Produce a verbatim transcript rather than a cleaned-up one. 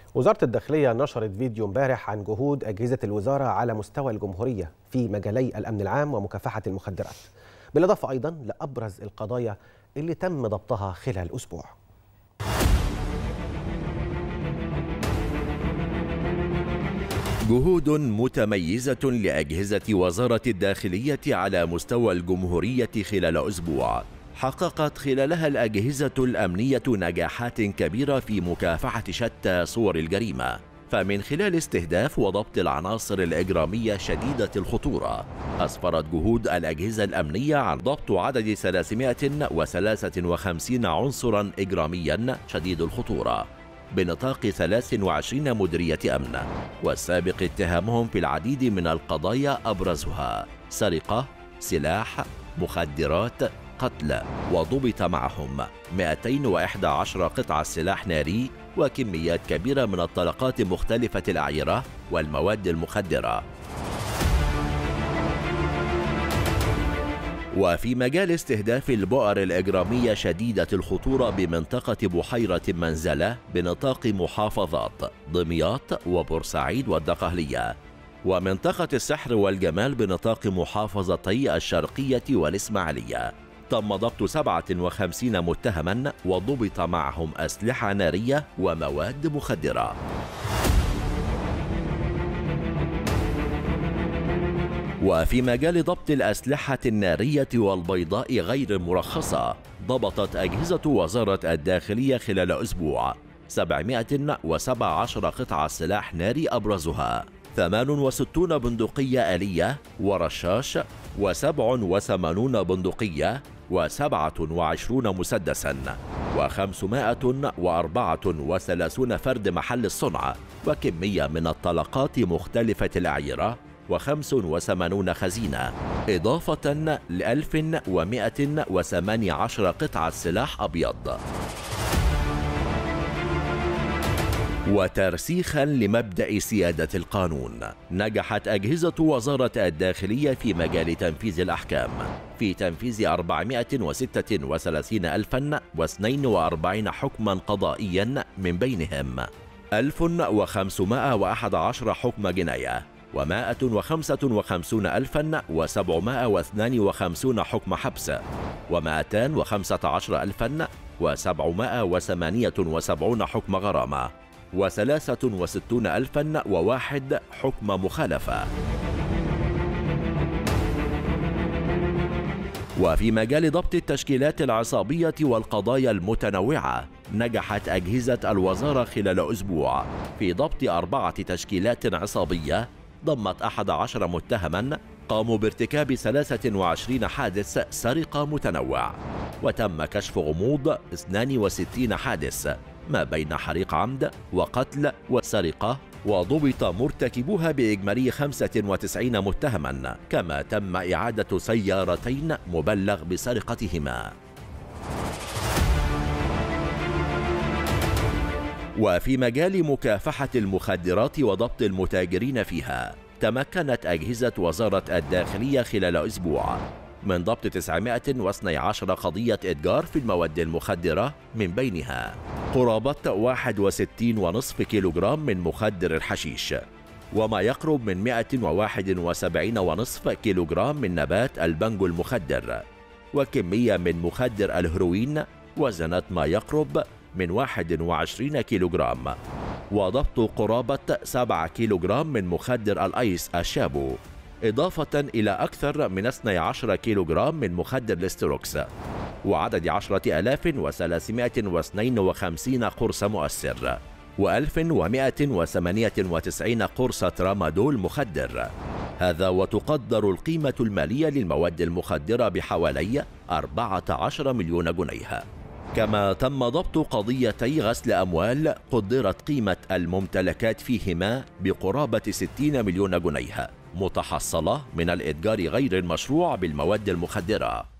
وزارة الداخلية نشرت فيديو امبارح عن جهود أجهزة الوزارة على مستوى الجمهورية في مجالي الأمن العام ومكافحة المخدرات، بالإضافة أيضا لأبرز القضايا اللي تم ضبطها خلال أسبوع. جهود متميزة لأجهزة وزارة الداخلية على مستوى الجمهورية خلال أسبوع حققت خلالها الأجهزة الأمنية نجاحات كبيرة في مكافحة شتى صور الجريمة، فمن خلال استهداف وضبط العناصر الإجرامية شديدة الخطورة أسفرت جهود الأجهزة الأمنية عن ضبط عدد ثلاثمائة وثلاثة وخمسين عنصرا إجراميا شديد الخطورة بنطاق ثلاث وعشرين مديرية أمن، والسابق اتهامهم في العديد من القضايا أبرزها سرقة، سلاح، مخدرات، قتل، وضبط معهم مئتين وإحدى عشرة قطعة سلاح ناري وكميات كبيرة من الطلقات مختلفة الأعيرة والمواد المخدرة. وفي مجال استهداف البؤر الإجرامية شديدة الخطورة بمنطقة بحيرة منزلة بنطاق محافظات دمياط وبورسعيد والدقهلية، ومنطقة السحر والجمال بنطاق محافظتي الشرقية والإسماعيلية، تم ضبط سبعة وخمسين متهما وضبط معهم أسلحة نارية ومواد مخدرة. وفي مجال ضبط الأسلحة النارية والبيضاء غير المرخصة ضبطت أجهزة وزارة الداخلية خلال أسبوع سبعمائة وسبعة عشر قطعة سلاح ناري أبرزها ثمان وستون بندقية آلية ورشاش وسبع وثمانون بندقية وسبعة وعشرون مسدسا وخمسمائة وأربعة وثلاثون فرد محل الصنع وكمية من الطلقات مختلفة الأعيرة وخمس وثمانون خزينة، إضافة لألف ومائة وثمانية عشر قطعة سلاح أبيض. وترسيخا لمبدأ سيادة القانون، نجحت أجهزة وزارة الداخلية في مجال تنفيذ الأحكام في تنفيذ أربعمائة وستة وثلاثين ألفا واثنين وأربعين حكما قضائيا، من بينهم ألف وخمسمائة وأحد عشر حكم جناية ومائة وخمسة وخمسين ألفا وسبعمائة واثنين وخمسين حكم حبس ومائتان وخمسة عشر ألفا وسبعمائة وثمانية وسبعين حكم غرامة وثلاثة وستون ألفا وواحد حكم مخالفة. وفي مجال ضبط التشكيلات العصابية والقضايا المتنوعة نجحت أجهزة الوزارة خلال أسبوع في ضبط أربعة تشكيلات عصابية ضمت أحد عشر متهما قاموا بارتكاب ثلاثة وعشرين حادث سرقة متنوع، وتم كشف غموض اثنين وستين حادث ما بين حريق عمد وقتل وسرقة، وضبط مرتكبوها بإجمالي خمسة وتسعين متهما، كما تم إعادة سيارتين مبلغ بسرقتهما. وفي مجال مكافحة المخدرات وضبط المتاجرين فيها تمكنت أجهزة وزارة الداخلية خلال أسبوع من ضبط تسعمائة واثني عشر قضية إتجار في المواد المخدرة، من بينها قرابة واحد وستين ونصف كيلوغرام من مخدر الحشيش وما يقرب من مائة وواحد وسبعين ونصف كيلوغرام من نبات البنجو المخدر، وكمية من مخدر الهيروين وزنت ما يقرب من واحد وعشرين كيلوغرام، وضبط قرابة سبعة كيلوغرام من مخدر الأيس الشابو، إضافة إلى أكثر من اثني عشر كيلوغرام من مخدر الاستروكس، وعدد عشرة آلاف وثلاثمائة واثنين وخمسين قرص مؤثر وألف ومائة وثمانية وتسعين قرص ترامادول مخدر. هذا وتقدر القيمة المالية للمواد المخدرة بحوالي أربعة عشر مليون جنيه. كما تم ضبط قضيتي غسل أموال قدرت قيمة الممتلكات فيهما بقرابة ستين مليون جنيه متحصلة من الإتجار غير المشروع بالمواد المخدرة.